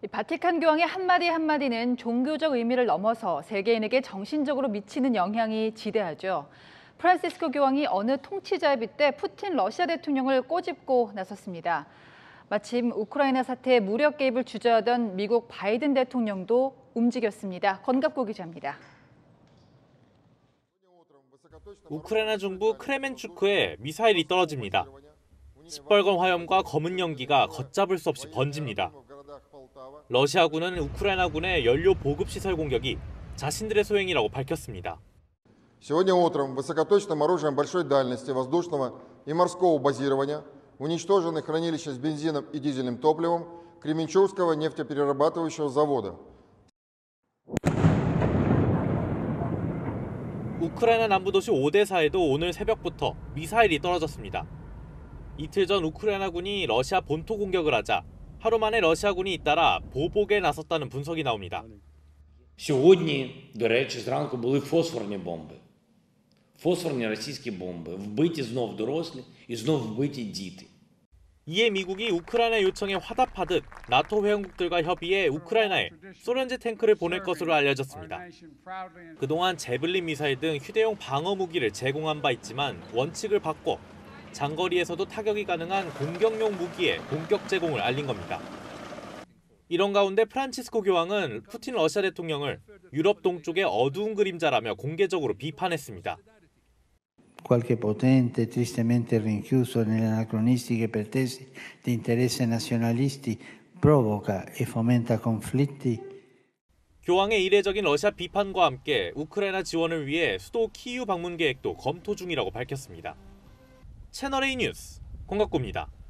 이 바티칸 교황의 한마디 한마디는 종교적 의미를 넘어서 세계인에게 정신적으로 미치는 영향이 지대하죠. 프란시스코 교황이 어느 통치자의 빗대 푸틴 러시아 대통령을 꼬집고 나섰습니다. 마침 우크라이나 사태에 무력 개입을 주저하던 미국 바이든 대통령도 움직였습니다. 권갑고 기자입니다. 우크라이나 중부 크레멘추크에 미사일이 떨어집니다. 시뻘건 화염과 검은 연기가 걷잡을 수 없이 번집니다. 러시아군은 우크라이나군의 연료 보급 시설 공격이 자신들의 소행이라고 밝혔습니다. Сегодня утром высокоточным оружием большой дальности воздушного и морского базирования уничтожены хранилища с бензином и дизельным топливом Кременчугского нефтеперерабатывающего завода. 우크라이나 남부 도시 오데사에도 오늘 새벽부터 미사일이 떨어졌습니다. 이틀 전 우크라이나군이 러시아 본토 공격을 하자 하루 만에 러시아군이 잇따라 보복에 나섰다는 분석이 나옵니다. Сьогодні, до речі, зранку були фосфорні бомби. Фосфорні російські бомби. Вбиті знов дорослі і знов вбиті діти. 이에 미국이 우크라이나 요청에 화답하듯 나토 회원국들과 협의해 우크라이나에 소련제 탱크를 보낼 것으로 알려졌습니다. 그동안 제블린 미사일 등 휴대용 방어 무기를 제공한 바 있지만 원칙을 바꿔 장거리에서도 타격이 가능한 공격용 무기의 본격 제공을 알린 겁니다. 이런 가운데 프란치스코 교황은 푸틴 러시아 대통령을 유럽 동쪽의 어두운 그림자라며 공개적으로 비판했습니다. Qualche potente tristemente rinchiuso nelle anacronistiche pretese di interessi nazionalisti provoca e fomenta conflitti. 교황의 이례적인 러시아 비판과 함께 우크라이나 지원을 위해 수도 키이우 방문 계획도 검토 중이라고 밝혔습니다. 채널A 뉴스 권갑고입니다.